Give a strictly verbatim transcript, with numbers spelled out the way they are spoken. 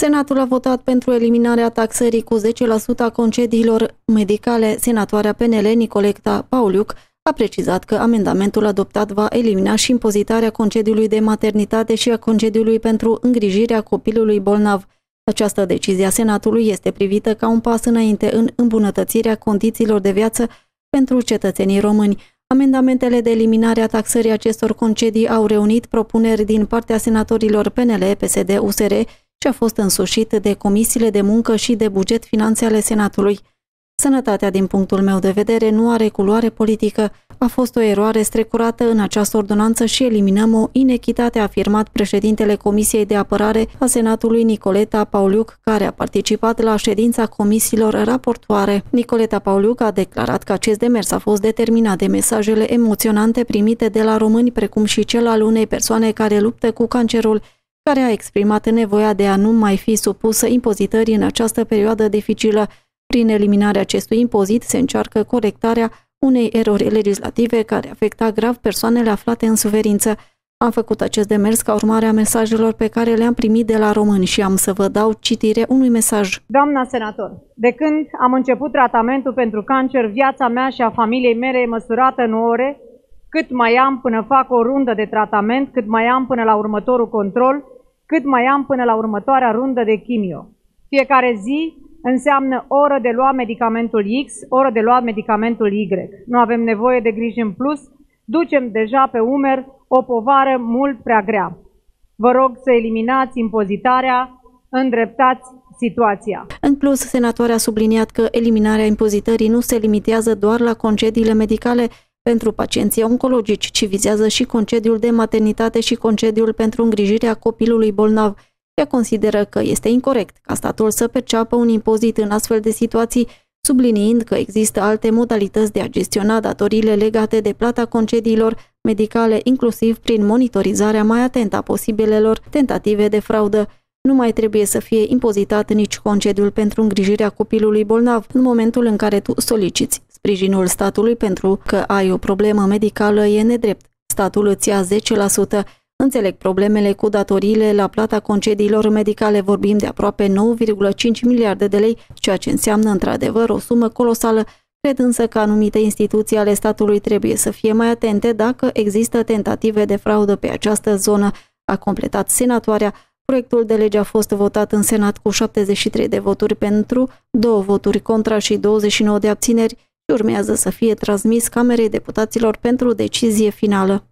Senatul a votat pentru eliminarea taxării cu zece la sută a concediilor medicale. Senatoarea P N L Nicoleta Pauliuc a precizat că amendamentul adoptat va elimina și impozitarea concediului de maternitate și a concediului pentru îngrijirea copilului bolnav. Această decizie a Senatului este privită ca un pas înainte în îmbunătățirea condițiilor de viață pentru cetățenii români. Amendamentele de eliminare a taxării acestor concedii au reunit propuneri din partea senatorilor P N L, P S D, U S R și a fost însușit de comisiile de muncă și de buget finanțe ale Senatului. Sănătatea, din punctul meu de vedere, nu are culoare politică. A fost o eroare strecurată în această ordonanță și eliminăm o inechitate, a afirmat președintele Comisiei de Apărare a Senatului Nicoleta Pauliuc, care a participat la ședința comisiilor raportoare. Nicoleta Pauliuc a declarat că acest demers a fost determinat de mesajele emoționante primite de la români, precum și cel al unei persoane care luptă cu cancerul, care a exprimat nevoia de a nu mai fi supusă impozitării în această perioadă dificilă. Prin eliminarea acestui impozit se încearcă corectarea unei erori legislative care afecta grav persoanele aflate în suferință. Am făcut acest demers ca urmare a mesajelor pe care le-am primit de la români și am să vă dau citire unui mesaj. Doamna senator, de când am început tratamentul pentru cancer, viața mea și a familiei mele e măsurată în ore, cât mai am până fac o rundă de tratament, cât mai am până la următorul control, cât mai am până la următoarea rundă de chimio. Fiecare zi înseamnă oră de luat medicamentul X, oră de luat medicamentul Y. Nu avem nevoie de griji în plus, ducem deja pe umer o povară mult prea grea. Vă rog să eliminați impozitarea, îndreptați situația. În plus, senatoarea a subliniat că eliminarea impozitării nu se limitează doar la concediile medicale pentru pacienții oncologici, ci vizează și concediul de maternitate și concediul pentru îngrijirea copilului bolnav. Ea consideră că este incorect ca statul să perceapă un impozit în astfel de situații, subliniind că există alte modalități de a gestiona datoriile legate de plata concediilor medicale, inclusiv prin monitorizarea mai atentă a posibilelor tentative de fraudă. Nu mai trebuie să fie impozitat nici concediul pentru îngrijirea copilului bolnav în momentul în care tu soliciți sprijinul statului pentru că ai o problemă medicală, e nedrept. Statul îți ia zece la sută. Înțeleg problemele cu datoriile la plata concediilor medicale, vorbim de aproape nouă virgulă cinci miliarde de lei, ceea ce înseamnă într-adevăr o sumă colosală. Cred însă că anumite instituții ale statului trebuie să fie mai atente dacă există tentative de fraudă pe această zonă, a completat senatoarea. Proiectul de lege a fost votat în Senat cu șaptezeci și trei de voturi pentru, două voturi contra și douăzeci și nouă de abțineri și urmează să fie transmis Camerei Deputaților pentru decizie finală.